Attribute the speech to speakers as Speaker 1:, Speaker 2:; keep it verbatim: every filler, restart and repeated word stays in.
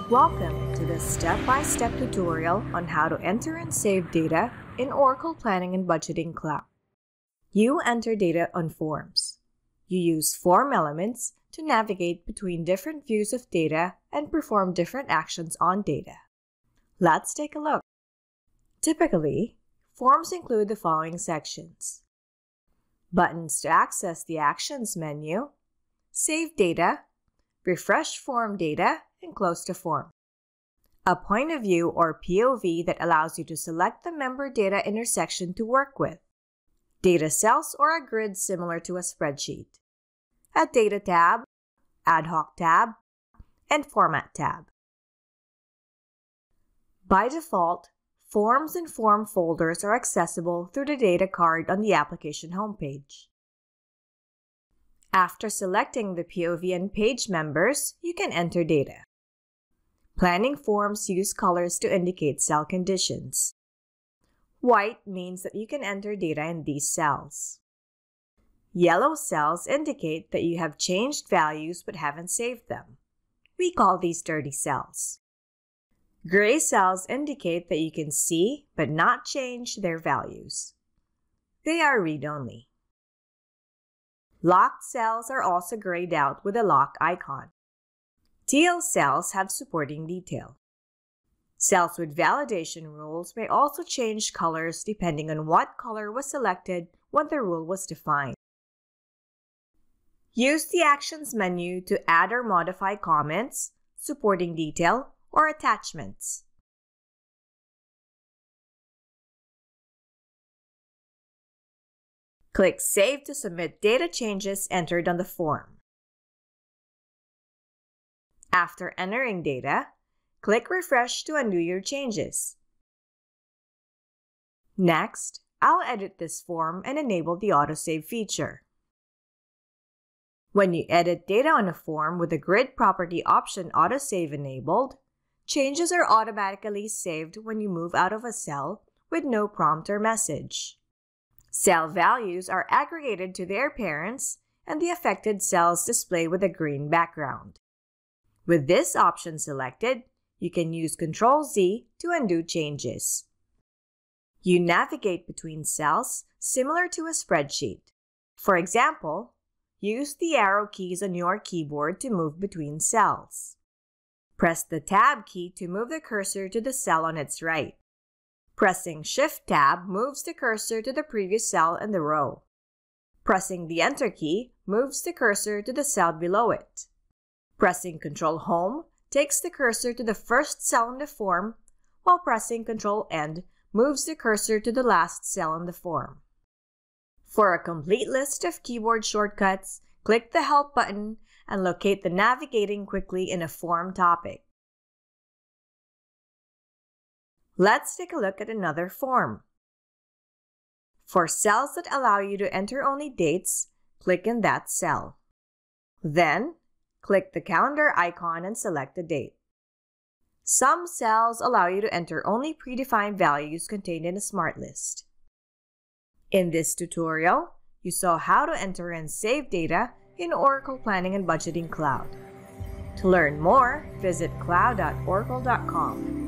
Speaker 1: Welcome to this step-by-step tutorial on how to enter and save data in Oracle Planning and Budgeting Cloud. You enter data on forms. You use form elements to navigate between different views of data and perform different actions on data. Let's take a look. Typically, forms include the following sections: buttons to access the Actions menu, Save Data, Refresh Form Data, and Close the Form. A point of view or P O V that allows you to select the member data intersection to work with. Data cells or a grid similar to a spreadsheet. A Data tab, Ad hoc tab, and Format tab. By default, forms and form folders are accessible through the data card on the application homepage. After selecting the P O V and page members, you can enter data. Planning forms use colors to indicate cell conditions. White means that you can enter data in these cells. Yellow cells indicate that you have changed values but haven't saved them. We call these dirty cells. Gray cells indicate that you can see but not change their values. They are read-only. Locked cells are also grayed out with a lock icon. Teal cells have supporting detail. Cells with validation rules may also change colors depending on what color was selected when the rule was defined. Use the Actions menu to add or modify comments, supporting detail, or attachments. Click Save to submit data changes entered on the form. After entering data, click Refresh to undo your changes. Next, I'll edit this form and enable the autosave feature. When you edit data on a form with the Grid Property option autosave enabled, changes are automatically saved when you move out of a cell with no prompt or message. Cell values are aggregated to their parents, and the affected cells display with a green background. With this option selected, you can use control Z to undo changes. You navigate between cells similar to a spreadsheet. For example, use the arrow keys on your keyboard to move between cells. Press the Tab key to move the cursor to the cell on its right. Pressing Shift-Tab moves the cursor to the previous cell in the row. Pressing the Enter key moves the cursor to the cell below it. Pressing Control-Home takes the cursor to the first cell in the form, while pressing Control-End moves the cursor to the last cell in the form. For a complete list of keyboard shortcuts, click the Help button and locate the Navigating Quickly in a Form topic. Let's take a look at another form. For cells that allow you to enter only dates, click in that cell. Then, click the calendar icon and select the date. Some cells allow you to enter only predefined values contained in a smart list. In this tutorial, you saw how to enter and save data in Oracle Planning and Budgeting Cloud. To learn more, visit cloud dot oracle dot com.